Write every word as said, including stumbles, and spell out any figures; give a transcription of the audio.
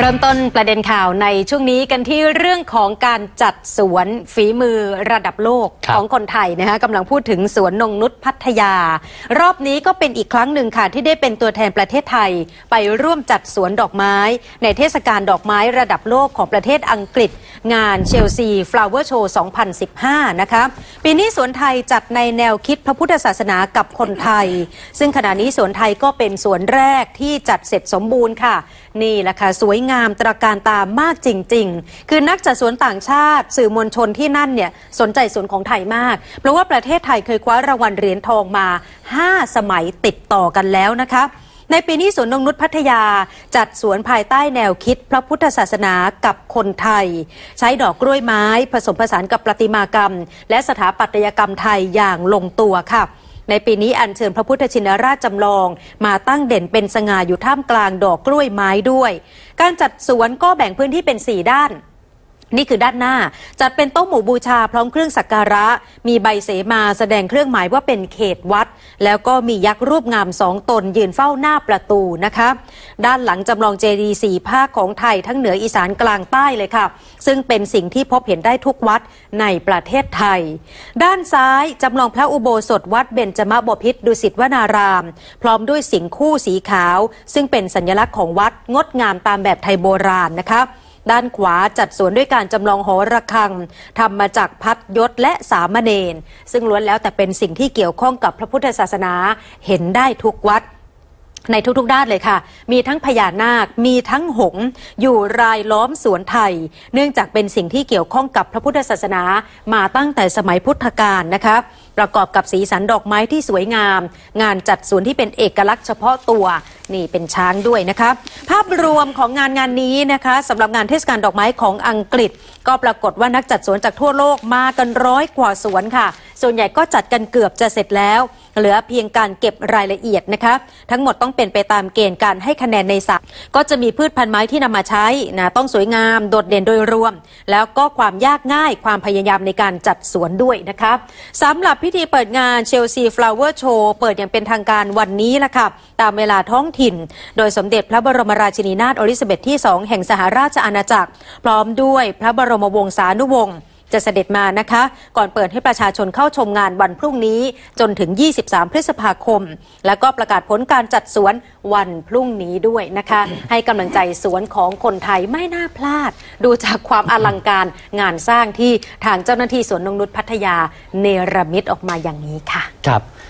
เริ่มต้นประเด็นข่าวในช่วงนี้กันที่เรื่องของการจัดสวนฝีมือระดับโลกของคนไทยนะคะกำลังพูดถึงสวนนงนุชพัทยารอบนี้ก็เป็นอีกครั้งหนึ่งค่ะที่ได้เป็นตัวแทนประเทศไทยไปร่วมจัดสวนดอกไม้ในเทศกาลดอกไม้ระดับโลกของประเทศอังกฤษงานเชลซีฟลาวเวอร์โชว์ สองพันสิบห้า นะคะปีนี้สวนไทยจัดในแนวคิดพระพุทธศาสนากับคนไทยซึ่งขณะนี้สวนไทยก็เป็นสวนแรกที่จัดเสร็จสมบูรณ์ค่ะนี่แหละค่ะสวยงามตระการตามากจริงๆคือนักจัดสวนต่างชาติสื่อมวลชนที่นั่นเนี่ยสนใจสวนของไทยมากเพราะว่าประเทศไทยเคยคว้ารางวัลเหรียญทองมาห้าสมัยติดต่อกันแล้วนะคะในปีนี้สวนนงนุชพัทยาจัดสวนภายใต้แนวคิดพระพุทธศาสนากับคนไทยใช้ดอกกล้วยไม้ผสมผสานกับประติมากรรมและสถาปัตยกรรมไทยอย่างลงตัวค่ะในปีนี้อัญเชิญพระพุทธชินราชจำลองมาตั้งเด่นเป็นสง่าอยู่ท่ามกลางดอกกล้วยไม้ด้วยการจัดสวนก็แบ่งพื้นที่เป็นสี่ด้านนี่คือด้านหน้าจัดเป็นโต๊ะหมู่บูชาพร้อมเครื่องสักการะมีใบเสมาแสดงเครื่องหมายว่าเป็นเขตวัดแล้วก็มียักษ์รูปงามสองตนยืนเฝ้าหน้าประตูนะคะด้านหลังจำลองเจดีย์สี่ภาคของไทยทั้งเหนืออีสานกลางใต้เลยค่ะซึ่งเป็นสิ่งที่พบเห็นได้ทุกวัดในประเทศไทยด้านซ้ายจำลองพระอุโบสถวัดเบญจมบพิตรดุสิตวนารามพร้อมด้วยสิงห์คู่สีขาวซึ่งเป็นสัญลักษณ์ของวัดงดงามตามแบบไทยโบราณนะคะด้านขวาจัดสวนด้วยการจำลองหอระฆังทำมาจากพัดยศและสามเณรซึ่งล้วนแล้วแต่เป็นสิ่งที่เกี่ยวข้องกับพระพุทธศาสนาเห็นได้ทุกวัดในทุกๆด้านเลยค่ะมีทั้งพญานาคมีทั้งหงส์อยู่รายล้อมสวนไทยเนื่องจากเป็นสิ่งที่เกี่ยวข้องกับพระพุทธศาสนามาตั้งแต่สมัยพุทธกาลนะคะประกอบกับสีสันดอกไม้ที่สวยงามงานจัดสวนที่เป็นเอกลักษณ์เฉพาะตัวนี่เป็นช้างด้วยนะคะภาพรวมของงานงานนี้นะคะสำหรับงานเทศกาลดอกไม้ของอังกฤษก็ปรากฏว่านักจัดสวนจากทั่วโลกมากันร้อยกว่าสวนค่ะส่วนใหญ่ก็จัดกันเกือบจะเสร็จแล้วเหลือเพียงการเก็บรายละเอียดนะคะทั้งหมดต้องเป็นไปตามเกณฑ์การให้คะแนนในสระก็จะมีพืชพันธุ์ไม้ที่นำมาใช้นะต้องสวยงามโดดเด่นโดยรวมแล้วก็ความยากง่ายความพยายามในการจัดสวนด้วยนะคะสำหรับพิธีเปิดงานเชลซีฟลาวเวอร์โชว์เปิดอย่างเป็นทางการวันนี้ละค่ะตามเวลาท้องถิ่นโดยสมเด็จพระบรมราชินีนาถอลิซาเบธที่สองแห่งสหราชอาณาจักรพร้อมด้วยพระบรมวงศานุวงศ์จะเสด็จมานะคะก่อนเปิดให้ประชาชนเข้าชมงานวันพรุ่งนี้จนถึงยี่สิบสามพฤษภาคมแล้วก็ประกาศผลการจัดสวนวันพรุ่งนี้ด้วยนะคะให้กำลังใจสวนของคนไทยไม่น่าพลาดดูจากความอลังการงานสร้างที่ทางเจ้าหน้าที่สวนนงนุชพัทยาเนรมิตออกมาอย่างนี้ค่ะครับ